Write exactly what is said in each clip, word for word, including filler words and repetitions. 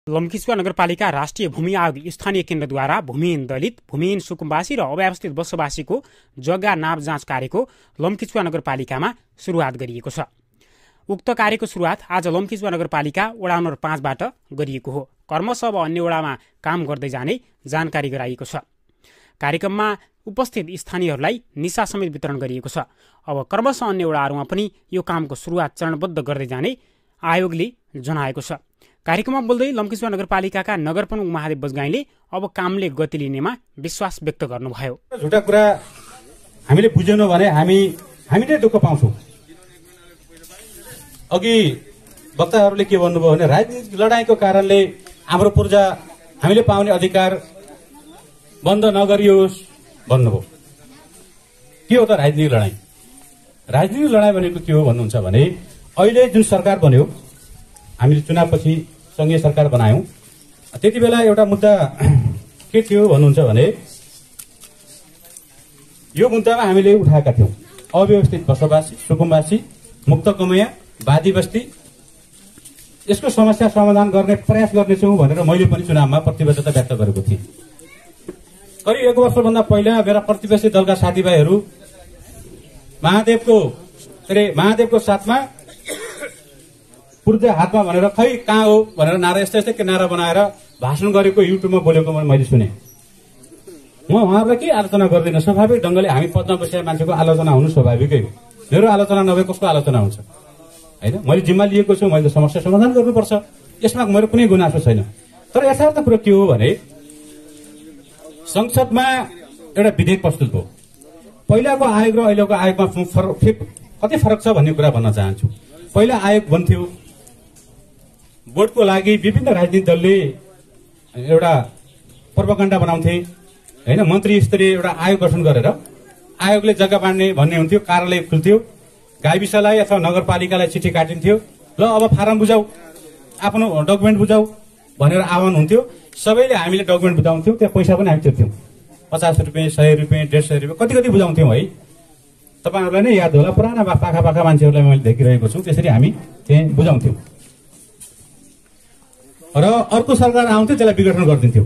लम्कीचुवा नगरपालिका राष्ट्रिय भूमि आयोग स्थानीय केन्द्रद्वारा भूमिहीन दलित, भूमिहीन सुकुम्बासी र अव्यवस्थित बसोबासीको जग्गा नाप जाँच कार्यको लम्कीचुवा नगरपालिकामा सुरुवात गरिएको छ। उक्त कार्यको सुरुवात आज लम्कीचुवा नगरपालिका वडा नम्बर पाँचबाट गरिएको हो। कर्मश अब अन्य वडामा काम गर्दै जाने जानकारी गराइएको छ। कार्यक्रममा उपस्थित स्थानीयहरूलाई निशा समेत वितरण गरिएको छ। अब कर्मश अन्य वडाहरूमा पनि यो कामको सुरुवात चरणबद्ध गर्दै जाने आयोगले जनाएको छ। कार्यक्रममा बोल्दै लम्कीचुवा नगरपालिकाका नगर प्रमुख महादेव बजगाईले अब कामले गति लिनेमा विश्वास व्यक्त गर्नुभयो। झुटा कुरा हामीले बुझेनौँ भने हामी हामीले दुःख पाउँछौँ। अघि वक्ताहरूले के भन्नुभयो भने राजनीतिक लडाईँको कारणले हाम्रो पूर्जा हामीले पाउने अधिकार बन्द नगरियोस् भन्नुभयो। के हो त राजनीतिक लडाईँ? राजनीतिक लडाईँ भनेको के हो भन्नुहुन्छ भने अहिले जुन सरकार बन्यो, हामीले चुनावपछि संघीय सरकार बनायौं, त्यति बेला एउटा मुद्दा के थियो भन्नुहुन्छ भने यो मुद्दामा हामीले उठाएका थियौं अव्यवस्थित बसोबासी, सुकुम्बासी, मुक्त कमैया, बादी बस्ती, यसको समस्या समाधान गर्ने प्रयास गर्नेछौँ भनेर मैले पनि चुनावमा प्रतिबद्धता व्यक्त गरेको थिएँ। करिब एक वर्षभन्दा पहिला मेरा प्रतिपक्षी दलका साथीभाइहरू महादेवको अरे महादेवको साथमा पूर्जा हातमा भनेर खै कहाँ हो भनेर नारा यस्तै यस्तै नारा बनाएर भाषण गरेको युट्युबमा बोलेको मैले सुने। म उहाँहरूलाई के आलोचना गर्दिनँ, स्वाभाविक ढङ्गले हामी पदमा बसेका मान्छेको आलोचना हुनु स्वाभाविकै हो। मेरो आलोचना नभए कसको आलोचना हुन्छ होइन? मैले जिम्मा लिएको छु, मैले समस्या समाधान गर्नुपर्छ, यसमा मेरो कुनै गुनासो छैन। तर यथार्थ कुरो के हो भने संसदमा एउटा विधेयक प्रस्तुत भयो। पहिलाको आयोग र अहिलेको आयोगमा कति फरक छ भन्ने कुरा भन्न चाहन्छु। पहिला आयोग बन्थ्यो, भोटको लागि विभिन्न राजनीतिक दलले एउटा प्रोपागेन्डा बनाउँथे होइन, मन्त्री स्तरीय एउटा आयोग गठन गरेर आयोगले जग्गा बाँड्ने भन्ने हुन्थ्यो, कार्यालय खुल्थ्यो, गाविसलाई अथवा नगरपालिकालाई चिठी काटिन्थ्यो, ल अब फारम बुझाऊ, आफ्नो डकुमेन्ट बुझाऊ भनेर आह्वान हुन्थ्यो। सबैले हामीले डकुमेन्ट बुझाउँथ्यौँ, त्यहाँ पैसा पनि हामी तिर्थ्यौँ, पचास रुपियाँ, सय रुपियाँ, डेढ सय रुपियाँ कति कति बुझाउँथ्यौँ है। तपाईँहरूलाई नै याद होला, पुराना पाखा पाखा मान्छेहरूलाई मैले देखिरहेको छु, त्यसरी हामी त्यहाँ बुझाउँथ्यौँ र अर्को सरकार आउँथ्यो, त्यसलाई विघटन गरिदिन्थ्यौँ।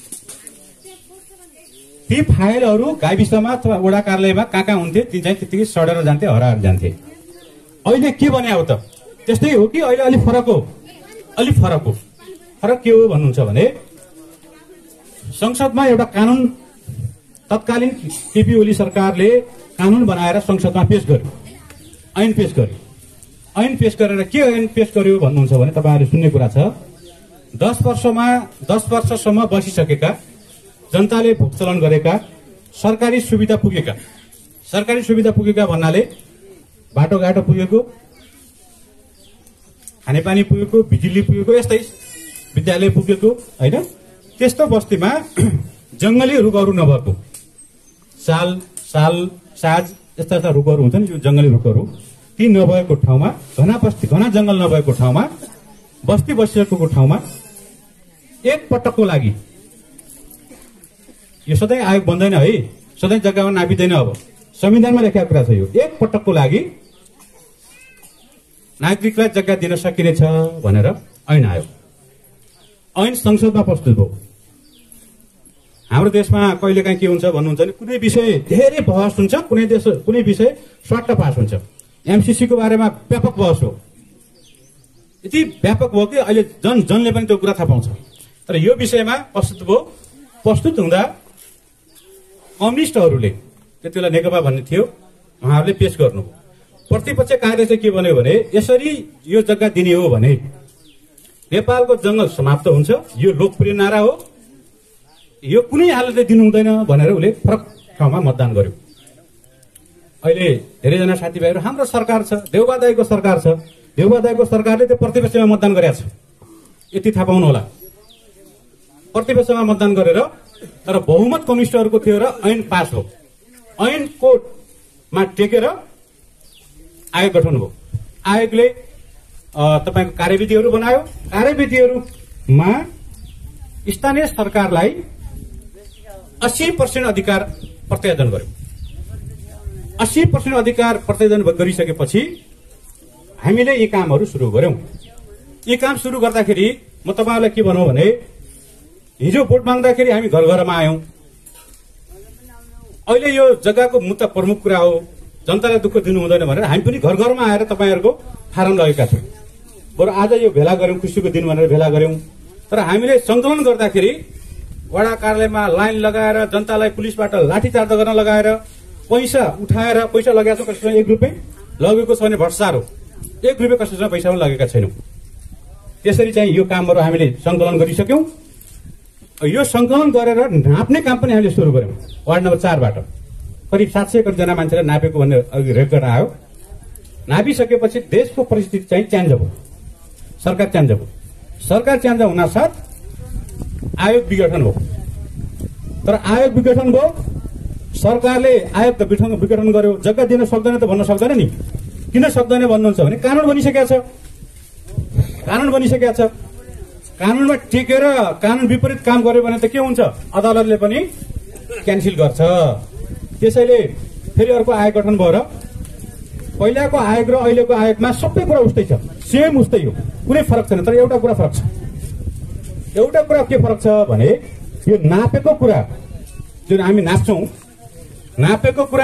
ती फाइलहरू गाविसमा अथवा वडा कार्यालयमा कहाँ कहाँ हुन्थे ती चाहिँ त्यतिकै सडेर जान्थे, हराएर जान्थे। अहिले के बन्या हो त? त्यस्तै हो कि अहिले अलिक फरक हो? अलिक फरक हो। फरक के हो भन्नुहुन्छ भने संसदमा एउटा कानून तत्कालीन केपी ओली सरकारले कानून बनाएर संसदमा पेश गर्यो, ऐन पेश गर्यो। ऐन पेश गरेर के ऐन पेश गर्यो भन्नुहुन्छ भने तपाईँहरूले सुन्ने कुरा छ, दस वर्षमा दस वर्षसम्म बसिसकेका जनताले भोट चलन गरेका सरकारी सुविधा पुगेका सरकारी सुविधा पुगेका भन्नाले बाटोघाटो पुगेको, खानेपानी पुगेको, बिजुली पुगेको, यस्तै विद्यालय पुगेको होइन, त्यस्तो बस्तीमा जंगली रुखहरू नभएको, साल साल साज यस्ता यस्ता रुखहरू हुन्छन्, यो जंगली रुखहरू, ती नभएको ठाउँमा, घना बस्ती घना जंगल नभएको ठाउँमा, बस्ती बसिसकेको ठाउँमा एक पटकको लागि, यो सधैँ आयोग बन्दैन है, सधैँ जग्गामा नापिँदैन, अब संविधानमा लेखेको कुरा छ यो, एक पटकको लागि नागरिकलाई जग्गा दिन सकिनेछ भनेर ऐन आयो। ऐन संसदमा प्रस्तुत भयो। हाम्रो देशमा कहिलेकाहीँ के हुन्छ भन्नुहुन्छ भने कुनै विषय धेरै बहस हुन्छ, कुनै देश कुनै विषय स्वाट पास हुन्छ। एमसीसीको बारेमा व्यापक बहस हो, यति व्यापक भयो कि अहिले जन जनले पनि त्यो कुरा थाहा पाउँछ। तर यो विषयमा प्रस्तुत भयो। प्रस्तुत हुँदा कम्युनिस्टहरूले, त्यति बेला नेकपा भन्ने थियो, उहाँहरूले पेश गर्नुभयो। प्रतिपक्ष कार्य चाहिँ के भन्यो भने यसरी यो जग्गा दिने हो भने नेपालको जंगल समाप्त हुन्छ, यो लोकप्रिय नारा हो, यो कुनै हालतले दिनु हुँदैन भनेर उसले फरक ठाउँमा मतदान गर्यो। अहिले धेरैजना साथीभाइहरू हाम्रो सरकार छ, देउबा दाइको सरकार छ, देउबा दाइको सरकारले त्यो प्रतिपक्षमा मतदान गरेको छ, यति थाहा पाउनु होला। प्रतिपक्षमा मतदान गरेर तर बहुमत कम्युनिस्टहरूको थियो र ऐन पास हो। ऐन कोर्टमा टेकेर आयोग गठन भयो। आयोगले तपाईँको कार्यविधिहरू बनायो। कार्यविधिहरूमा स्थानीय सरकारलाई अस्सी पर्सेन्ट अधिकार प्रत्यायोजन गर्यो। अस्सी पर्सेन्ट अधिकार प्रत्यायोजन गरिसकेपछि हामीले यी कामहरू सुरु गर्यौं। यी काम सुरु गर्दाखेरि म तपाईँहरूलाई के भनौँ भने हिजो भोट माग्दाखेरि हामी घर घरमा आयौँ। अहिले यो जग्गाको मुद्दा प्रमुख कुरा हो, जनतालाई दुःख दिनु हुँदैन भनेर हामी पनि घर घरमा आएर तपाईँहरूको फारम लगेका छौँ। बरु आज यो भेला गऱ्यौँ, खुसीको दिन भनेर भेला गऱ्यौँ। तर हामीले सङ्कलन गर्दाखेरि वडा कार्यालयमा लाइन लगाएर जनतालाई पुलिसबाट लाठीचार्ज गर्न लगाएर पैसा उठाएर पैसा लगाएको छ कसैसँग एक रुपियाँ लगेको छ भने भ्रष्टाचार हो। एक रुपियाँ कसैसँग पैसा पनि लगेका छैनौँ। त्यसरी चाहिँ यो कामहरू हामीले सङ्कलन गरिसक्यौँ। यो सङ्कलन गरेर नाप्ने काम पनि हामीले सुरु गऱ्यौँ। वार्ड नम्बर चारबाट करिब सात सय एकरजना मान्छेलाई नापेको भन्ने अघि रेकर्ड आयो। नापिसकेपछि देशको परिस्थिति चाहिँ च्यान्ज भयो, सरकार च्यान्ज भयो। सरकार च्यान्ज हुनासाथ आयोग विघटन हो। तर आयोग विघटन भयो, सरकारले आयोग त विघटन विघटन गर्यो, जग्गा दिन सक्दैन त भन्न सक्दैन नि। किन सक्दैन भन्नुहुन्छ भने कानुन बनिसकेको छ, कानुन बनिसकेको छ। कानुनमा टेकेर कानुन विपरीत काम गर्यो भने त के हुन्छ, अदालतले पनि क्यान्सिल गर्छ। त्यसैले फेरि अर्को आयोग गठन भएर पहिलाको आयोग र अहिलेको आयोगमा सबै कुरा उस्तै छ, सेम उस्तै हो, कुनै फरक छैन। तर एउटा कुरा फरक छ। एउटा कुरा के फरक छ भने यो नापेको कुरा जुन हामी नाप्छौँ, नापेको कुरा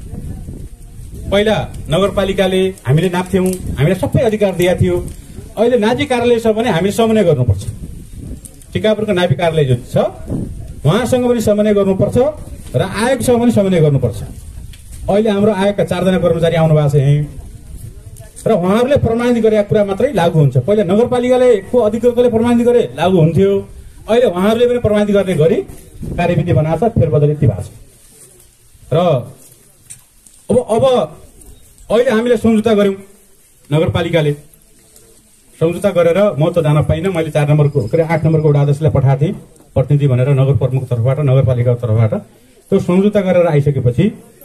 पहिला नगरपालिकाले हामीले नाप्थ्यौँ, हामीलाई सबै अधिकार दिएको थियो। अहिले नाजी कार्यालय छ भने हामीले समन्वय गर्नुपर्छ। टिकापुरको नापी कार्यालय जो छ उहाँसँग पनि समन्वय गर्नुपर्छ र आयोगसँग पनि समन्वय गर्नुपर्छ। अहिले हाम्रो आयोगका चारजना कर्मचारी आउनु भएको छ यहीँ र उहाँहरूले प्रमाणित गरेका कुरा मात्रै लागू हुन्छ। पहिला नगरपालिकाले को अधिकृतले प्रमाणित गरे लागू हुन्थ्यो, अहिले उहाँहरूले पनि प्रमाणित गर्ने गरी कार्यविधि बनाएको छ, फेरबदल यति भएको छ। र अब अब अहिले हामीले सम्झौता गऱ्यौँ, नगरपालिकाले सम्झौता गरेर म त जान पाइनँ, मैले चार नम्बरको के अरे आठ नम्बरको वडा अध्यक्षलाई पठाएको थिएँ प्रतिनिधि भनेर नगर प्रमुखको तर्फबाट नगरपालिकाको तर्फबाट। त्यो सम्झौता गरेर आइसकेपछि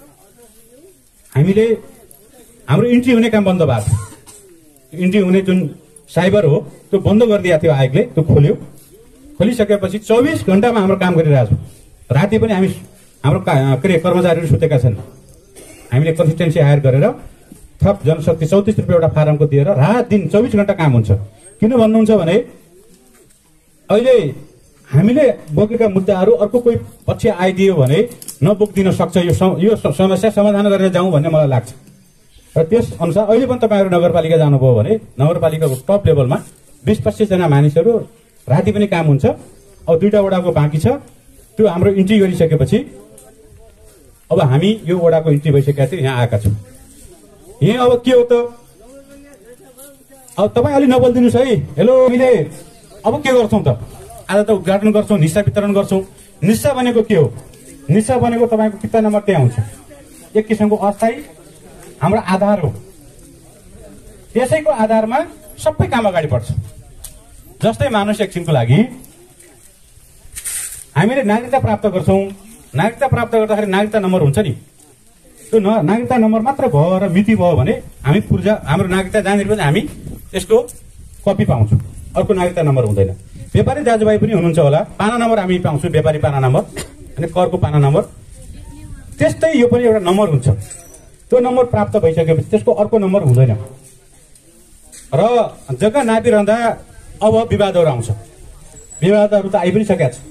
हामीले हाम्रो इन्ट्री हुने काम बन्द भएको थियो। इन्ट्री हुने जुन साइबर हो त्यो बन्द गरिदिएको थियो आयोगले, त्यो खोल्यो। खोलिसकेपछि चौबिस घण्टामा हाम्रो काम गरिरहेको छौँ। राति पनि हामी हाम्रो के अरे कर्मचारीहरू सुतेका छन्। हामीले कन्सिस्टेन्सी हायर गरेर थप जनशक्ति चौतिस रुपियाँ एउटा फारमको दिएर रात दिन चौबिस घण्टा काम हुन्छ। किन भन्नुहुन्छ भने अहिले हामीले बोकेका मुद्दाहरू अर्को कोही पक्ष आइदियो भने नबोकिदिन सक्छ। यो यो समस्या समाधान गरेर जाउँ भन्ने मलाई लाग्छ। र त्यस अनुसार अहिले पनि तपाईँहरू नगरपालिका जानुभयो भने नगरपालिकाको टप लेभलमा बिस पच्चिसजना मानिसहरू राति पनि काम हुन्छ। अब दुईवटा वडाको बाँकी छ, त्यो हाम्रो इन्ट्री गरिसकेपछि अब हामी यो वडाको इन्ट्री भइसकेका थियो, यहाँ आएका छौँ। यहाँ अब के हो त, अब तपाईँ अलि नबोलिदिनुहोस् है। हेलो, हामीले अब के गर्छौँ त, आज त उद्घाटन गर्छौँ, निशा वितरण गर्छौँ। निशा भनेको के हो? निशा भनेको तपाईँको किता नम्बर त्यहाँ हुन्छ, एक किसिमको अस्थायी हाम्रो आधार हो। त्यसैको आधारमा सबै काम अगाडि बढ्छ। जस्तै मानव एकछिनको लागि हामीले नागरिकता प्राप्त गर्छौँ। नागरिकता प्राप्त गर्दाखेरि नागरिकता नम्बर हुन्छ नि, त्यो नागरिकता नम्बर मात्र भयो र मिति भयो भने हामी पूर्जा हाम्रो नागरिकता जहाँनिर पनि हामी यसको कपी पाउँछौँ, अर्को नागरिकता नम्बर हुँदैन। व्यापारी दाजुभाइ पनि हुनुहुन्छ होला, पाना नम्बर हामी पाउँछौँ, व्यापारी पाना नम्बर अनि करको पाना नम्बर। त्यस्तै यो पनि एउटा नम्बर हुन्छ। त्यो नम्बर प्राप्त भइसकेपछि त्यसको अर्को नम्बर हुँदैन। र जग्गा नापिरहँदा अब विवादहरू आउँछ। विवादहरू त आइ पनि सकेका छ।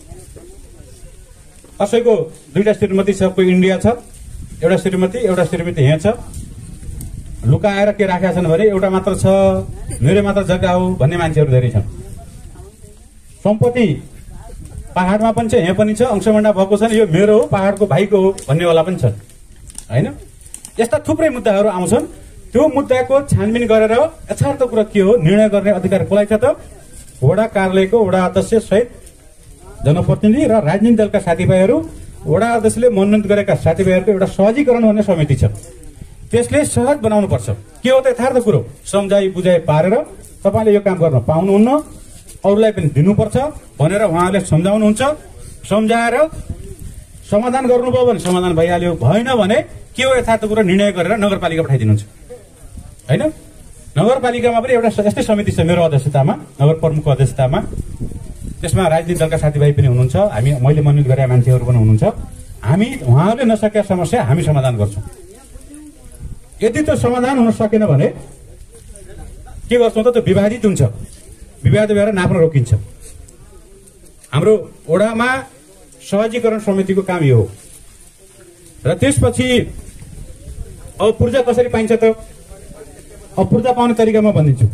कसैको दुईटा श्रीमती छ, कोही इन्डिया छ, एउटा श्रीमती एउटा श्रीमती यहाँ छ, लुकाएर के राखेका छन् भने एउटा मात्र छ, मेरो मात्र जग्गा हो भन्ने मान्छेहरू धेरै छन्। सम्पत्ति पहाडमा पनि छ, यहाँ पनि छ, अंशमण्डा भएको छ, यो मेरो हो, पहाडको भाइको हो भन्नेवाला पनि छन्, होइन? यस्ता थुप्रै मुद्दाहरू आउँछन्। त्यो मुद्दाको छानबिन गरेर यथार्थ कुरा के हो निर्णय गर्ने अधिकार कसलाई छ त? वडा कार्यालयको वडा अध्यक्ष सहित जनप्रतिनिधि र राजनीतिक दलका साथीभाइहरू, वडा अध्यक्षले मनोनित गरेका साथीभाइहरूको एउटा सहजीकरण भन्ने समिति छ। त्यसले सहज बनाउनु पर्छ। के हो त यथार्थ कुरो? सम्झाइ बुझाइ पारेर तपाईँले यो काम गर्न पाउनुहुन्न, अरूलाई पनि दिनुपर्छ भनेर उहाँहरूले सम्झाउनुहुन्छ। सम्झाएर समाधान गर्नुभयो भने समाधान भइहाल्यो, भएन भने के हो यथार्थ कुरो निर्णय गरेर नगरपालिका पठाइदिनुहुन्छ, होइन? नगरपालिकामा पनि एउटा यस्तै समिति छ मेरो अध्यक्षतामा, नगर प्रमुखको अध्यक्षतामा। त्यसमा राजनीतिक दलका साथीभाइ पनि हुनुहुन्छ, हामी मैले मनोनित गरेका मान्छेहरू पनि हुनुहुन्छ। हामी उहाँहरूले नसकेका समस्या हामी समाधान गर्छौँ। यदि त्यो समाधान हुन सकेन भने के गर्छौँ त? त्यो विवादित हुन्छ। विवाद भएर नाप्न रोकिन्छ। हाम्रो वडामा सहजीकरण समितिको काम यो हो। र त्यसपछि अब पूर्जा कसरी पाइन्छ त? अब पूर्जा पाउने तरिका म भनिदिन्छु।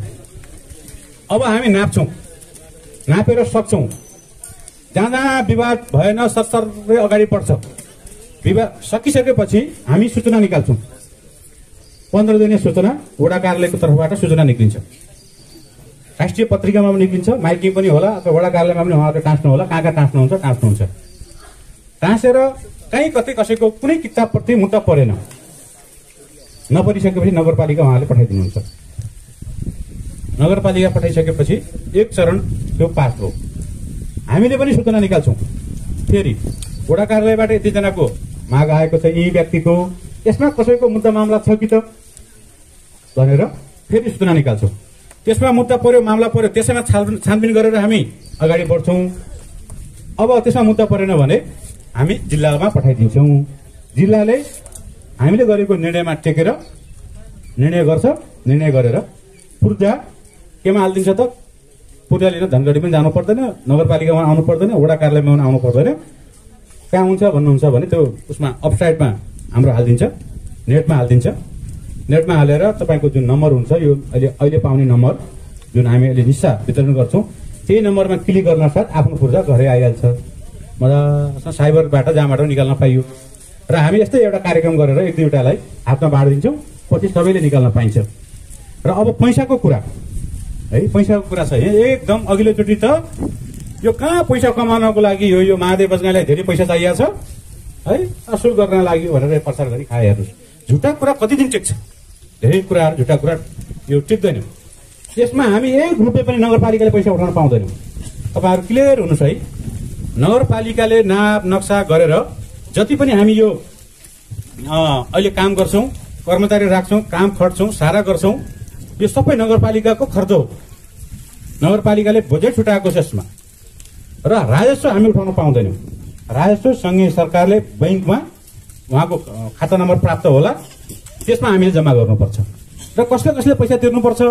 अब हामी नाप्छौँ, नापेर सक्छौँ, जहाँ जहाँ विवाद भएन सरसरै अगाडि बढ्छ। विवाद सकिसकेपछि हामी सूचना निकाल्छौँ। पन्ध्र दिने सूचना वडा कार्यालयको तर्फबाट सूचना निक्लिन्छ। राष्ट्रिय पत्रिकामा पनि निक्लिन्छ, माइकिङ पनि होला, अथवा वडा कार्यालयमा पनि उहाँहरूले टाँस्नु होला। कहाँ कहाँ टाँस्नुहुन्छ टाँस्नुहुन्छ। टाँसेर कहीँ कतै कसैको कुनै किताबप्रति मुद्दा परेन, नपरिसकेपछि नगरपालिका उहाँले पठाइदिनुहुन्छ। नगरपालिका पठाइसकेपछि एक चरण त्यो पास हो। हामीले पनि सूचना निकाल्छौँ। फेरि वडा कार्यालयबाट यतिजनाको माग आएको छ, यी व्यक्तिको, यसमा कसैको मुद्दा मामला छ कि त भनेर फेरि सूचना निकाल्छौँ। त्यसमा मुद्दा पर्यो, मामला पर्यो, त्यसैमा छानबिन गरेर हामी अगाडि बढ्छौँ। अब त्यसमा मुद्दा परेन भने हामी जिल्लामा पठाइदिन्छौँ। जिल्लाले हामीले गरेको निर्णयमा टेकेर निर्णय गर्छ। निर्णय गरेर पूर्जा केमा हालिदिन्छ त? पूर्जा लिन धनगढी पनि जानु पर्दैन, नगरपालिकामा आउनु पर्दैन, वडा कार्यालयमा पनि आउनु पर्दैन। कहाँ हुन्छ भन्नुहुन्छ भने त्यो उसमा वेबसाइटमा हाम्रो हालिदिन्छ, नेटमा हालिदिन्छ। नेटमा हालेर तपाईँको जुन नम्बर हुन्छ, यो अहिले अहिले पाउने नम्बर जुन हामी अहिले निशा वितरण गर्छौँ, त्यही नम्बरमा क्लिक गर्न साथ आफ्नो पूर्जा घरै आइहाल्छ। मजासँग साइबरबाट जहाँबाट निकाल्न पाइयो। र हामी यस्तै एउटा कार्यक्रम गरेर एक दुईवटालाई हातमा बाँडिदिन्छौँ, पछि सबैले निकाल्न पाइन्छ। र अब पैसाको कुरा है, पैसाको कुरा छ एकदम अघिल्लोचोटि त यो कहाँ पैसा कमाउनको लागि यो यो महादेव बस्नेलाई धेरै पैसा चाहिएको छ है, असुल गर्न लागि भनेर प्रचार गरी खाए हेर्नुहोस्। झुटा कुरा कति दिन टिक्छ? धेरै कुराहरू झुटा कुरा यो टिक्दैन। यसमा हामी एक रुपियाँ पनि नगरपालिकाले पैसा उठाउन पाउँदैनौँ। तपाईँहरू क्लियर हुनुहोस् है। नगरपालिकाले नाप नक्सा गरेर जति पनि हामी यो अहिले काम गर्छौँ, कर्मचारी राख्छौँ, काम खट्छौँ, सारा गर्छौँ, यो सबै नगरपालिकाको खर्च हो। नगरपालिकाले बजेट छुटाएको छ यसमा। र राजस्व हामी उठाउन पाउँदैनौँ। राजस्व सँगै सरकारले बैंकमा उहाँको खाता नम्बर प्राप्त होला, त्यसमा हामीले जम्मा गर्नुपर्छ। र कसले कसले पैसा तिर्नुपर्छ?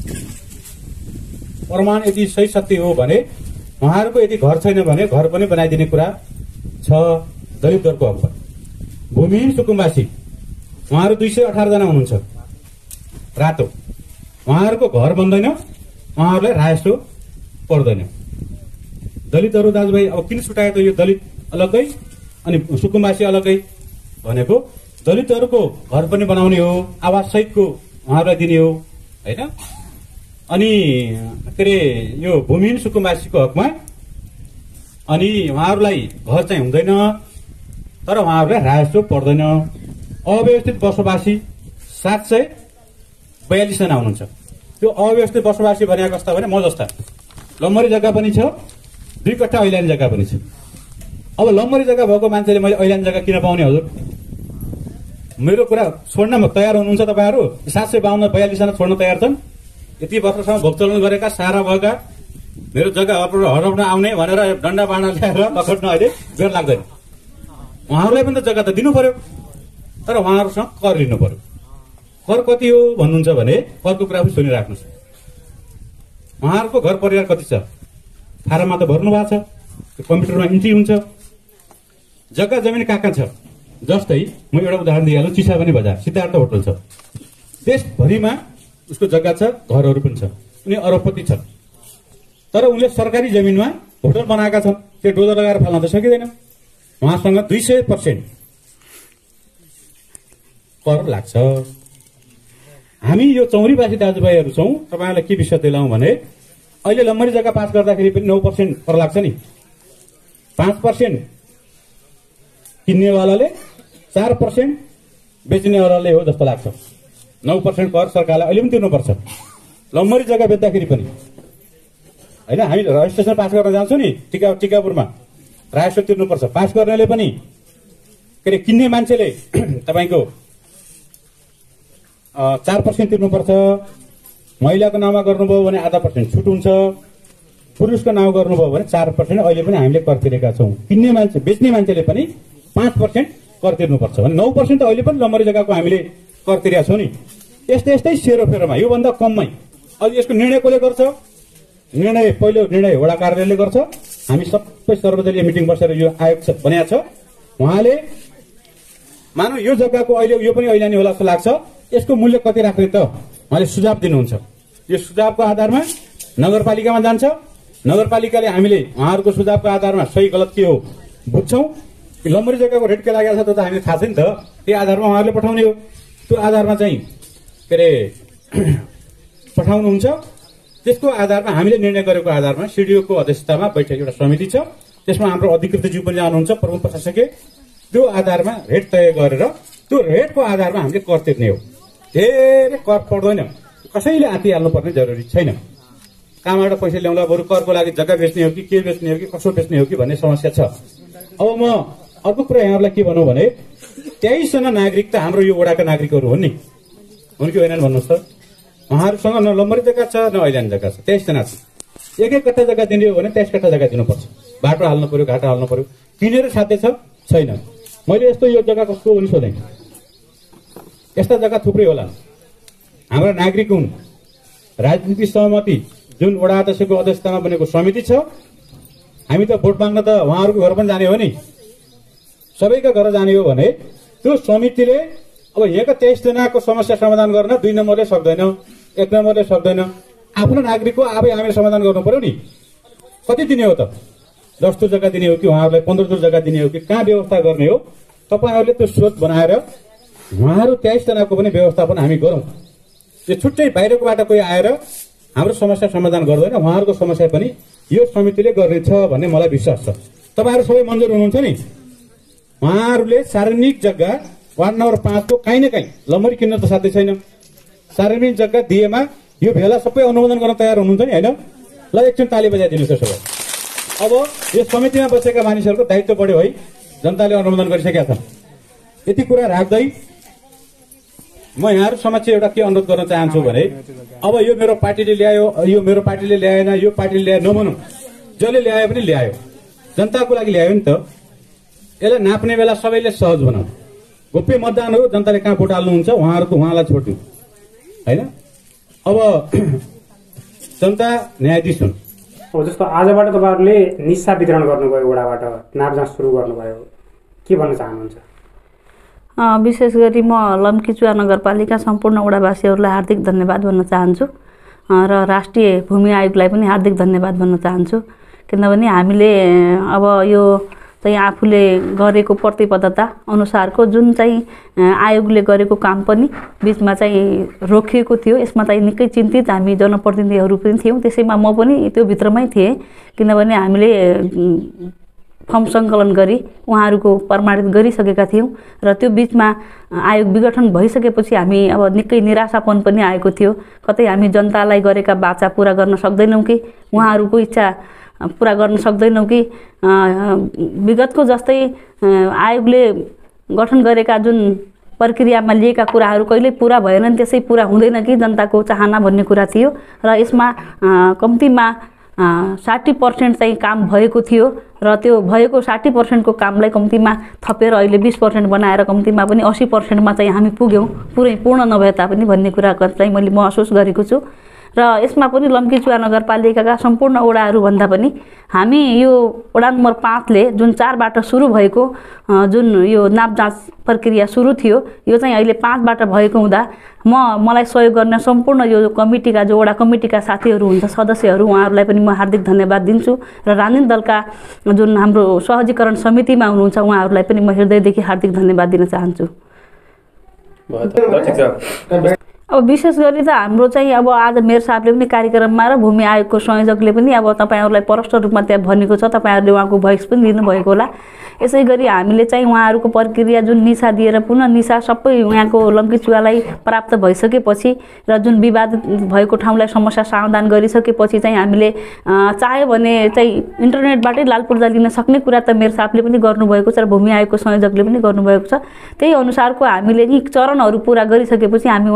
प्रमाण यदि सही सत्य हो भने उहाँहरूको यदि घर छैन भने घर पनि बनाइदिने कुरा छ। दलितहरूको हकमा भूमिहीन सुकुम्बासी उहाँहरू दुई सय अठार जना हुनुहुन्छ रातो। उहाँहरूको घर बन्दैन, उहाँहरूलाई राजस्व पर्दैन। दलितहरू दाजुभाइ अब किन छुटायो त? यो दलित अलग्गै अनि सुकुम्बासी अलग्गै भनेको दलितहरूको घर पनि बनाउने हो, आवास सहितको उहाँहरूलाई दिने हो होइन। अनि के अरे यो भूमिहीन सुकुम्बासीको हकमा अनि उहाँहरूलाई घर चाहिँ हुँदैन, तर उहाँहरूलाई राजस्व पर्दैन। अव्यवस्थित बसोबासी सात सय बयालिस जना हुनुहुन्छ। त्यो अव्यवस्थित बसोबासी भनेको कस्ता भने म जस्ता लम्बरी जग्गा पनि छ, दुई कट्ठा ऐलानी जग्गा पनि छ। अब लम्बरी जग्गा भएको मान्छेले मैले ऐलानी जग्गा किन पाउने हजुर? मेरो कुरा छोड्न तयार हुनुहुन्छ तपाईँहरू? सात सय बाहन्न बयालिस जना छोड्न तयार छन्? यति वर्षसम्म भोग चलाउनु गरेका सारा भएका मेरो जग्गा हराउन आउने भनेर डन्डा बाँडा ल्याएर लखट्न अहिले बेर लाग्दैन। उहाँहरूलाई पनि त जग्गा त दिनु पर्यो, तर उहाँहरूसँग कर लिनु पर्यो। कर कति हो भन्नुहुन्छ भने करको कुरा पनि सुनिराख्नुहोस्। उहाँहरूको घर परिवार कति छ? फारममा त भर्नु भएको छ, त्यो कम्प्युटरमा इन्ट्री हुन्छ। जग्गा जमिन कहाँ कहाँ छ? जस्तै म एउटा उदाहरण दिइहाल्छु, चिसापानी बजार सिद्धार्थ होटल छ, देशभरिमा उसको जग्गा छ, घरहरू पनि छ, उनी अरबपति छ। तर उनले सरकारी जमिनमा होटल बनाएका छन्, त्यो डोजर लगाएर फाल्न त सकिँदैन। उहाँसँग दुई सय पर्सेन्ट कर लाग्छ। हामी यो चौरीवासी दाजुभाइहरू छौँ। तपाईँहरूलाई के विषय दिलाउँ भने अहिले लम्बरी जग्गा पास गर्दाखेरि पनि नौ पर्सेन्ट कर लाग्छ नि। पाँच पर्सेन्ट किन्नेवालाले, चार पर्सेन्ट बेच्नेवालाले हो जस्तो लाग्छ। नौ पर्सेन्ट कर सरकारलाई अहिले पनि तिर्नुपर्छ लम्बरी जग्गा बेच्दाखेरि पनि होइन। हामी रजिस्ट्रेसन पास गर्न जान्छौँ नि टिका टिकापुरमा, राजस्व तिर्नुपर्छ। पास गर्नेले पनि के अरे किन्ने मान्छेले तपाईँको चार पर्सेन्ट तिर्नुपर्छ। महिलाको नाममा गर्नुभयो भने आधा पर्सेन्ट छुट हुन्छ। पुरुषको नाम गर्नुभयो भने चार पर्सेन्ट अहिले पनि हामीले कर तिरेका छौँ। किन्ने मान्छे बेच्ने मान्छेले पनि पाँच पर्सेन्ट कर तिर्नुपर्छ भने नौ पर्सेन्ट त अहिले पनि लम्बरी जग्गाको हामीले कर तिरेका छौँ नि। यस्तै यस्तै सेरोफेरोमा योभन्दा कममै अहिले यसको निर्णय कसले गर्छ? निर्णय पहिलो निर्णय वडा कार्यालयले गर्छ। हामी सबै सर्वदलीय मिटिङ बसेर यो आयोग बनाएको छ। उहाँले मानौ यो जग्गाको अहिले यो पनि ऐलानी होला जस्तो लाग्छ, यसको मूल्य कति राख्ने त उहाँले सुझाव दिनुहुन्छ। यो सुझावको आधारमा नगरपालिकामा जान्छ। नगरपालिकाले हामीले उहाँहरूको सुझावको आधारमा सही गलत के हो बुझ्छौँ। लम्बरी जग्गाको रेट के लागेको छ त्यो त हामीले थाहा छैन त, त्यही आधारमा उहाँहरूले पठाउने हो। त्यो आधारमा चाहिँ के अरे पठाउनुहुन्छ। त्यसको आधारमा हामीले निर्णय गरेको आधारमा सिडिओको अध्यक्षतामा बैठक एउटा समिति छ, त्यसमा हाम्रो अधिकृतज्यू पनि जानुहुन्छ, प्रमुख प्रशासकीय। त्यो आधारमा रेट तय गरेर त्यो रेटको आधारमा हामीले कर तिर्ने हो। धेरै कर पर्दैन, कसैले आतिहाल्नुपर्ने जरुरी छैन। कहाँबाट पैसा ल्याउँला, बरु करको लागि जग्गा बेच्ने हो कि के बेच्ने हो कि कसो बेच्ने हो कि भन्ने समस्या छ। अब म अर्को कुरा यहाँहरूलाई के भनौँ भने तेइसजना नागरिक त हाम्रो यो वडाका नागरिकहरू हुन् नि, हुन् कि होइनन् भन्नुहोस् त। उहाँहरूसँग न लम्बरी जग्गा छ न ऐलानी जग्गा छ, तेइसजना छ। एक एक कट्ठा जग्गा दिने हो भने तेइस कट्ठा जग्गा दिनुपर्छ। बाटो हाल्नु पर्यो, घाटा हाल्नु पर्यो। किनेर साध्य छ छैन। मैले यस्तो यो जग्गा कसको पनि सोधेँ, यस्ता जग्गा थुप्रै होला। हाम्रा नागरिक हुन्। राजनीतिक सहमति जुन वडा अध्यक्षको अध्यक्षतामा बनेको समिति छ, हामी त भोट माग्न त उहाँहरूको घर पनि जाने हो नि, सबैका घर जाने हो भने त्यो समितिले अब यहाँका तेइस जनाको समस्या समाधान गर्न दुई नम्बरले सक्दैन, एक नम्बरले सक्दैन। आफ्नो नागरिकको आफै हामीले समाधान गर्नु पर्यो नि। कति दिने हो त? दस तुर जग्गा दिने हो कि उहाँहरूलाई पन्ध्र तुर जग्गा दिने हो कि कहाँ व्यवस्था गर्ने हो? तपाईँहरूले त्यो सोच बनाएर उहाँहरू तेइस जनाको पनि व्यवस्थापन हामी गरौँ। त्यो छुट्टै बाहिरकोबाट कोही आएर हाम्रो समस्या समाधान गर्दैन, उहाँहरूको समस्या पनि यो समितिले गर्नेछ भन्ने मलाई विश्वास छ। तपाईँहरू सबै मन्जुर हुनुहुन्छ नि? उहाँहरूले सार्वजनिक जग्गा वार्ड नम्बर पाँचको काहीँ न काहीँ लम्बरी किन्न त साध्य छैन, सार्वजनिक जग्गा दिएमा यो भेला सबै अनुमोदन गर्न तयार हुनुहुन्छ नि, होइन? ल एकछिन ताली बजाइदिनुहोस् सबै। अब यो समितिमा बसेका मानिसहरूको दायित्व बढ्यो है, जनताले अनुमोदन गरिसकेका छन्। यति कुरा राख्दै म यहाँहरू समक्ष एउटा के अनुरोध गर्न चाहन्छु भने अब यो मेरो पार्टीले ल्यायो, यो मेरो पार्टीले ल्याएन, यो पार्टीले ल्याए नभनौँ, जसले ल्यायो पनि ल्यायो, जनताको लागि ल्यायो नि त। यसलाई नाप्ने बेला सबैले सहज बनाऊ। गोप्य मतदान हो, जनताले कहाँ भोट हाल्नुहुन्छ उहाँहरूको उहाँलाई छोडिदिउँ, होइन? अब जनता न्यायाधीश हुन्। अब जस्तो आजबाट तपाईँहरूले निस्सा वितरण गर्नुभयो, वडाबाट नापजाँच सुरु गर्नुभयो, के भन्न चाहनुहुन्छ? विशेष गरी म लम्कीचुवा नगरपालिका सम्पूर्ण वडावासीहरूलाई हार्दिक धन्यवाद भन्न चाहन्छु र राष्ट्रिय भूमि आयोगलाई पनि हार्दिक धन्यवाद भन्न चाहन्छु। किनभने हामीले अब यो चाहिँ आफूले गरेको प्रतिबद्धता अनुसारको जुन चाहिँ आयोगले गरेको काम पनि बिचमा चाहिँ रोकिएको थियो, यसमा चाहिँ निकै चिन्तित हामी जनप्रतिनिधिहरू पनि थियौँ। त्यसैमा म पनि त्यो भित्रमै थिएँ, किनभने हामीले फर्म सङ्कलन गरी उहाँहरूको प्रमाणित गरिसकेका थियौँ र त्यो बिचमा आयोग विघटन भइसकेपछि हामी अब निकै निराशापन पनि आएको थियो। कतै हामी जनतालाई गरेका बाचा पुरा गर्न सक्दैनौँ कि उहाँहरूको इच्छा पुरा गर्न सक्दैनौँ कि विगतको जस्तै आयोगले गठन गरेका जुन प्रक्रियामा लिएका कुराहरू कहिल्यै पुरा भएनन्, त्यसै पुरा हुँदैन कि जनताको चाहना भन्ने कुरा थियो र यसमा कम्तीमा साठी पर्सेन्ट चाहिँ काम भएको थियो र त्यो भएको साठी पर्सेन्टको कामलाई कम्तीमा थपेर अहिले बिस पर्सेन्ट बनाएर कम्तीमा पनि अस्सी पर्सेन्टमा चाहिँ हामी पुग्यौँ, पुरै पूर्ण नभए तापनि भन्ने कुरा चाहिँ मैले महसुस गरेको छु। र यसमा पनि लम्कीचुवा नगरपालिकाका सम्पूर्ण वडाहरू भन्दा पनि हामी यो वडा नम्बर पाँचले जुन चारबाट सुरु भएको जुन यो नापजाँच प्रक्रिया सुरु थियो, यो चाहिँ अहिले पाँचबाट भएको हुँदा म मलाई सहयोग गर्ने सम्पूर्ण यो कमिटीका जो वडा कमिटीका साथीहरू हुन्छ, सदस्यहरू, उहाँहरूलाई पनि म हार्दिक धन्यवाद दिन्छु र राजनीतिक दलका जुन हाम्रो सहजीकरण समितिमा हुनुहुन्छ उहाँहरूलाई पनि म हृदयदेखि हार्दिक धन्यवाद दिन चाहन्छु। अब विशेष गरी त हाम्रो चाहिँ अब आज मेयर साहबले पनि कार्यक्रममा र भूमि आयोगको संयोजकले पनि अब तपाईँहरूलाई प्रष्ट रूपमा त्यहाँ भनेको छ, तपाईँहरूले उहाँको भोइस पनि दिनुभएको होला। यसै गरी हामीले चाहिँ उहाँहरूको प्रक्रिया जुन निसा दिएर पुनः निसा सबै यहाँको लम्कीचुवालाई प्राप्त भइसकेपछि र जुन विवाद भएको ठाउँलाई समस्या समाधान गरिसकेपछि चाहिँ हामीले चाह्यो भने चाहिँ इन्टरनेटबाटै लाल पूर्जा लिन सक्ने कुरा त मेयर साहबले पनि गर्नुभएको छ र भूमि आयोगको संयोजकले पनि गर्नुभएको छ। त्यही अनुसारको हामीले यी चरणहरू पुरा गरिसकेपछि हामी उहाँहरूको हात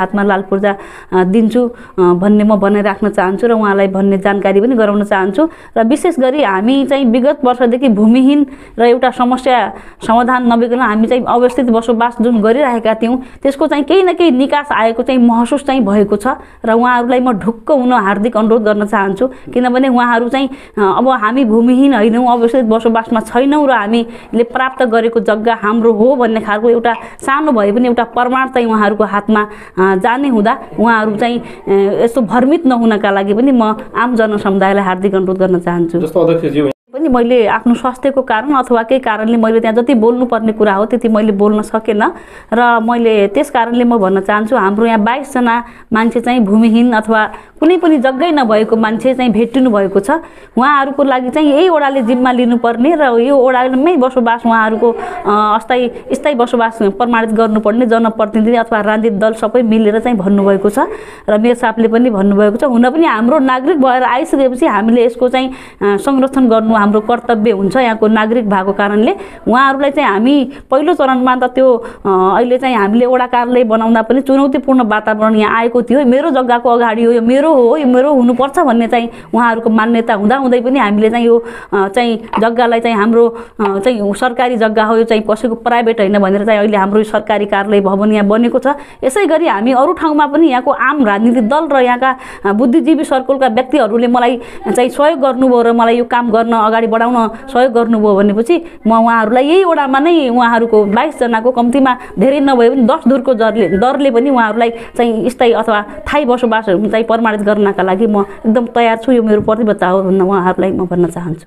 हातमा लाल पूर्जा दिन्छु भन्ने म भनिराख्न चाहन्छु र उहाँलाई भन्ने जानकारी पनि गराउन चाहन्छु। र विशेष गरी हामी चाहिँ विगत वर्षदेखि भूमिहीन र एउटा समस्या समाधान नभइकन हामी चाहिँ अव्यवस्थित बसोबास जुन गरिरहेका थियौँ त्यसको चाहिँ केही न केही निकास आएको चाहिँ महसुस चाहिँ भएको छ र उहाँहरूलाई म ढुक्क हुन हार्दिक अनुरोध गर्न चाहन्छु। किनभने उहाँहरू चाहिँ अब हामी भूमिहीन होइनौँ, अव्यवस्थित बसोबासमा छैनौँ र हामीले प्राप्त गरेको जग्गा हाम्रो हो भन्ने खालको एउटा सानो भए पनि एउटा प्रमाण चाहिँ उहाँहरूको हातमा जाने हुँदा उहाँहरू चाहिँ यस्तो भ्रमित नहुनका लागि पनि म आम जनसमुदायलाई हार्दिक अनुरोध गर्न चाहन्छु। जस्तो अध्यक्षज्यू पनि मैले आफ्नो स्वास्थ्यको कारण अथवा केही कारणले मैले त्यहाँ जति बोल्नुपर्ने कुरा हो त्यति मैले बोल्न सकेन र मैले त्यस कारणले म भन्न चाहन्छु हाम्रो यहाँ बाइसजना मान्छे चाहिँ भूमिहीन अथवा कुनै पनि जग्गै नभएको मान्छे चाहिँ भेटिनु भएको छ। उहाँहरूको लागि चाहिँ यही ओडाले जिम्मा लिनुपर्ने र यो ओडामै बसोबास उहाँहरूको अस्थायी स्थायी बसोबास प्रमाणित गर्नुपर्ने जनप्रतिनिधि अथवा राजनीतिक दल सबै मिलेर चाहिँ भन्नुभएको छ र मेयर साहबले पनि भन्नुभएको छ। हुन पनि हाम्रो नागरिक भएर आइसकेपछि हामीले यसको चाहिँ संरक्षण गर्नु हाम्रो कर्तव्य हुन्छ यहाँको नागरिक भएको कारणले। उहाँहरूलाई चाहिँ हामी पहिलो चरणमा त त्यो अहिले चाहिँ हामीले वडा कार्यालय बनाउँदा पनि चुनौतीपूर्ण वातावरण यहाँ आएको थियो। मेरो जग्गाको अगाडि हो, यो मेरो हो, यो मेरो हुनुपर्छ भन्ने चाहिँ उहाँहरूको मान्यता हुँदाहुँदै पनि हामीले चाहिँ यो चाहिँ जग्गालाई चाहिँ हाम्रो चाहिँ सरकारी जग्गा हो, यो चाहिँ कसैको प्राइभेट होइन भनेर चाहिँ अहिले हाम्रो सरकारी कार्यालय भवन यहाँ बनेको छ। यसै गरी हामी अरू ठाउँमा पनि यहाँको आम राजनीतिक दल र यहाँका बुद्धिजीवी सर्कलका व्यक्तिहरूले मलाई चाहिँ सहयोग गर्नुभयो र मलाई यो काम गर्न अगाडि बढाउन सहयोग गर्नुभयो भनेपछि म उहाँहरूलाई यही वडामा नै उहाँहरूको बाइसजनाको कम्तीमा धेरै नभए पनि दस दूरको दरले दरले पनि उहाँहरूलाई चाहिँ स्थायी अथवा थायी बसोबासहरू चाहिँ प्रमाणित गर्नका लागि म एकदम तयार छु। यो मेरो प्रतिबद्धता हो भन्न उहाँहरूलाई म भन्न चाहन्छु।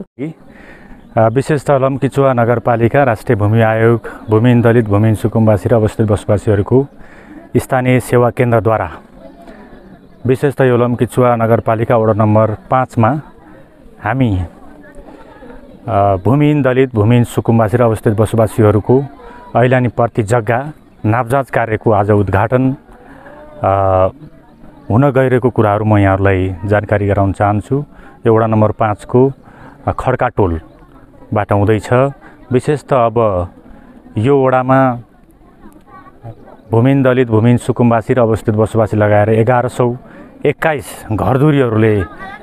विशेषतः लम्कीचुवा नगरपालिका राष्ट्रिय भूमि आयोग भूमिहीन दलित भूमिहीन सुकुम्बासी र अवस्थित बसोबासीहरूको स्थानीय सेवा केन्द्रद्वारा विशेषतः यो लम्कीचुवा नगरपालिका वडा नम्बर पाँचमा हामी भूमिहीन दलित भूमिहीन सुकुम्बासी र अवस्थित बसोबासीहरूको ऐलानी प्रति जग्गा नापजाँच कार्यको आज उद्घाटन हुन गइरहेको कुराहरू म यहाँहरूलाई जानकारी गराउन चाहन्छु। यो वडा नम्बर पाँचको खड्का टोलबाट हुँदैछ। विशेष त अब यो वडामा भूमिहीन दलित भूमिहीन सुकुम्बासी र अवस्थित बसोबासी लगाएर एघार सौ एक्काइस घरधुरीहरूले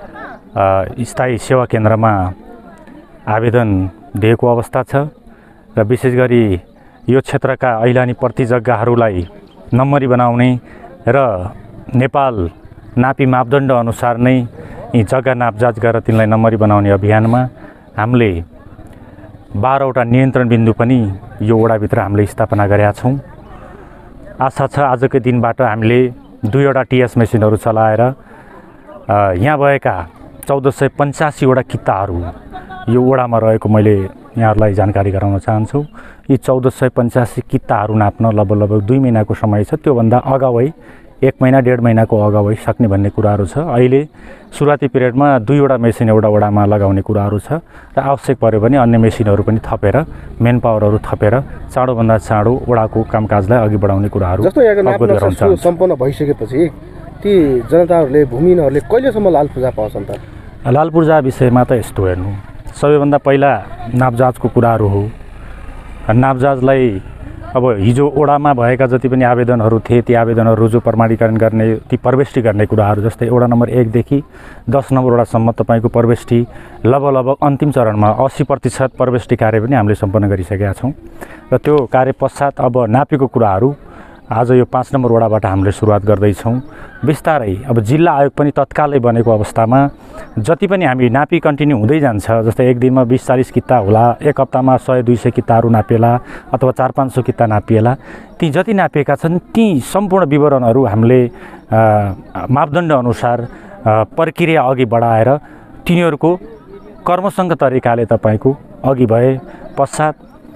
स्थायी सेवा केन्द्रमा आवेदन दिएको अवस्था छ र विशेष गरी यो क्षेत्रका ऐलानी प्रति जग्गाहरूलाई नम्बरी बनाउने र नेपाल नापी मापदण्ड अनुसार नै यी जग्गा नापजाँच गरेर तिनलाई नम्बरी बनाउने अभियानमा हामीले बाह्रवटा नियन्त्रण बिन्दु पनि यो वडाभित्र हामीले स्थापना गरेका छौँ। आशा छ आजकै दिनबाट हामीले दुईवटा टिएस मेसिनहरू चलाएर यहाँ भएका चौध सय पन्चासीवटा किताहरू यो वडामा रहेको मैले यहाँहरूलाई जानकारी गराउन चाहन्छु। यी चौध सय पन्चासी किताहरू नाप्न लगभग लगभग दुई महिनाको समय छ। त्योभन्दा अगावै एक महिना डेढ महिनाको अगावै सक्ने भन्ने कुराहरू छ। अहिले सुरुवाती पिरियडमा दुईवटा मेसिन एउटा वडामा लगाउने कुराहरू छ र आवश्यक पऱ्यो भने अन्य मेसिनहरू पनि थपेर मेन पावरहरू थपेर चाँडोभन्दा चाँडो वडाको कामकाजलाई अघि बढाउने कुराहरू जस्तो यहाँको नाप सम्पन्न भइसकेपछि ती जनताहरूले भूमिहीनहरूले कहिलेसम्म लाल पूर्जा पाउँछन् त? लाल पूर्जा विषयमा त यस्तो हेर्नु, सबैभन्दा पहिला नापजाँचको कुराहरू हो। नापजाँचलाई अब हिजो ओडामा भएका जति पनि आवेदनहरू थिए ती आवेदनहरू रुजु प्रमाणीकरण गर्ने ती प्रविष्टि गर्ने कुराहरू जस्तै वडा नम्बर एकदेखि दस नम्बर वडासम्म तपाईँको प्रविष्टि लगभग लगभग अन्तिम चरणमा अस्सी प्रतिशत प्रविष्टि कार्य पनि हामीले सम्पन्न गरिसकेका छौँ र त्यो कार्य पश्चात अब नापेको कुराहरू आज यो पाँच नम्बर वडाबाट हामीले सुरुवात गर्दैछौँ। बिस्तारै अब जिल्ला आयोग पनि तत्कालै बनेको अवस्थामा जति पनि हामी नापी कन्टिन्यू हुँदै जान्छ। जस्तै एक दिनमा बिस चालिस किता होला, एक हप्तामा सय दुई सय किताहरू नापिएला अथवा चार पाँच सौ किता नापिएला। ती जति नापिएका छन् ती सम्पूर्ण विवरणहरू हामीले मापदण्ड अनुसार प्रक्रिया अघि बढाएर तिनीहरूको कर्मसँग तरिकाले तपाईँको अघि भए पश्चात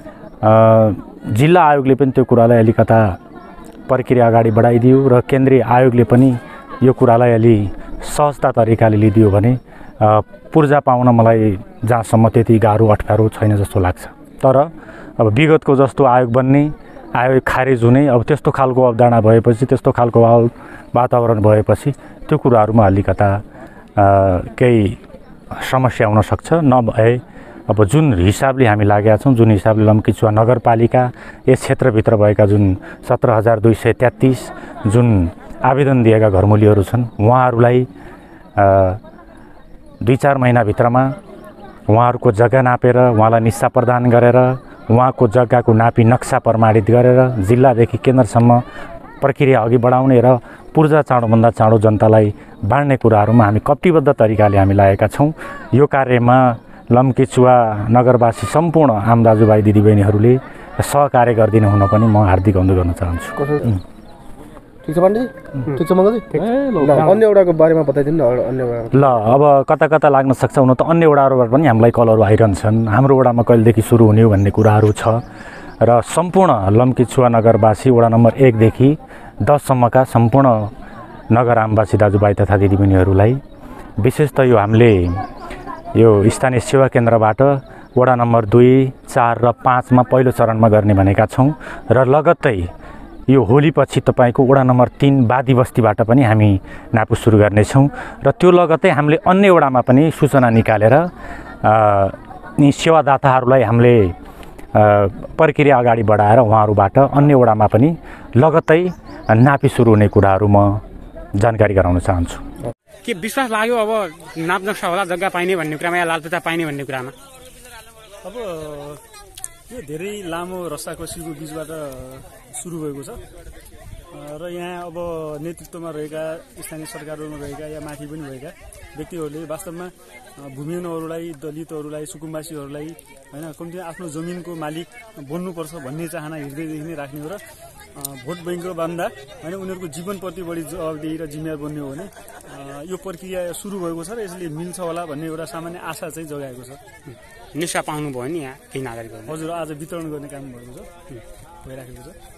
जिल्ला आयोगले पनि त्यो कुरालाई अलिकता प्रक्रिया अगाडि बढाइदियो र केन्द्रीय आयोगले पनि यो कुरालाई अलि सहजता तरिकाले लिदियो भने पूर्जा पाउन मलाई जहाँसम्म त्यति गाह्रो अप्ठ्यारो छैन जस्तो लाग्छ। तर अब विगतको जस्तो आयोग बन्ने आयोग खारेज हुने अब त्यस्तो खालको अवधारणा भएपछि त्यस्तो खालको वातावरण भएपछि त्यो कुराहरूमा अलिकता केही समस्या हुन सक्छ। नभए अब जुन हिसाबले हामी लागेका छौँ, जुन हिसाबले लम्कीचुवा नगरपालिका यस क्षेत्रभित्र भएका जुन सत्र हजार दुई सय तेत्तिस जुन आवेदन दिएका घरमूलीहरू छन् उहाँहरूलाई दुई चार महिनाभित्रमा उहाँहरूको जग्गा नापेर उहाँलाई निस्सा प्रदान गरेर उहाँको जग्गाको नापी नक्सा प्रमाणित गरेर जिल्लादेखि केन्द्रसम्म प्रक्रिया अघि बढाउने र पूर्जा चाँडोभन्दा चाँडो जनतालाई बाँड्ने कुराहरूमा हामी कटिबद्ध तरिकाले हामी लागेका छौँ। यो कार्यमा लम्कीचुवा नगरवासी सम्पूर्ण आम दाजुभाइ दिदीबहिनीहरूले सहकार्य गरिदिनु हुन पनि म हार्दिक अनुरोध गर्न चाहन्छु। ठिक छ पाण्डेजी, ठिक छ मङ्गलजी। अन्य वडाको बारेमा बताइदिनु न। अन्य वडा ल अब कता कता लाग्न सक्छ हुन त अन्य वडाहरूबाट पनि हामीलाई कलहरू आइरहन्छन्। हाम्रो वडामा कहिलेदेखि सुरु हुने हो भन्ने कुराहरू छ र सम्पूर्ण लम्कीचुवा नगरवासी वडा नम्बर एकदेखि दससम्मका सम्पूर्ण नगर आमवासी दाजुभाइ तथा दिदीबहिनीहरूलाई विशेष त यो हामीले यो स्थानीय सेवा केन्द्रबाट वडा नम्बर दुई चार र पाँचमा पहिलो चरणमा गर्ने भनेका छौँ र लगत्तै यो होलीपछि तपाईँको वडा नम्बर तीन बादी बस्तीबाट पनि हामी नापु सुरु गर्नेछौँ र त्यो लगत्तै हामीले अन्य वडामा पनि सूचना निकालेर यी सेवादाताहरूलाई हामीले प्रक्रिया अगाडि बढाएर उहाँहरूबाट अन्य वडामा पनि लगत्तै नापी सुरु हुने कुराहरू म जानकारी गराउन चाहन्छु। के विश्वास लाग्यो अब नाप नक्सा होला जग्गा पाइने भन्ने कुरामा या लालपेचा पाइने भन्ने कुरामा? अब यो धेरै लामो रस्साकसीको बिचबाट सुरु भएको छ र यहाँ अब नेतृत्वमा रहेका स्थानीय सरकारहरूमा रहेका या माथि पनि भएका व्यक्तिहरूले वास्तवमा भूमिहीनहरूलाई, दलितहरूलाई, सुकुम्बासीहरूलाई होइन कम्तीमा आफ्नो जमिनको मालिक बन्नुपर्छ भन्ने चाहना हृदयदेखि नै राख्ने हो र भोट ब्याङ्कको बान्दा होइन उनीहरूको जीवनप्रति बढी जवाबदेही र जिम्मेवार बन्ने हो भने यो प्रक्रिया सुरु भएको छ र यसले मिल्छ होला भन्ने एउटा सामान्य आशा चाहिँ जगाएको छ। निशा पाउनुभयो नि यहाँ केही नागरिकहरू? हजुर, आज वितरण गर्ने काम भएको छ, भइराखेको छ।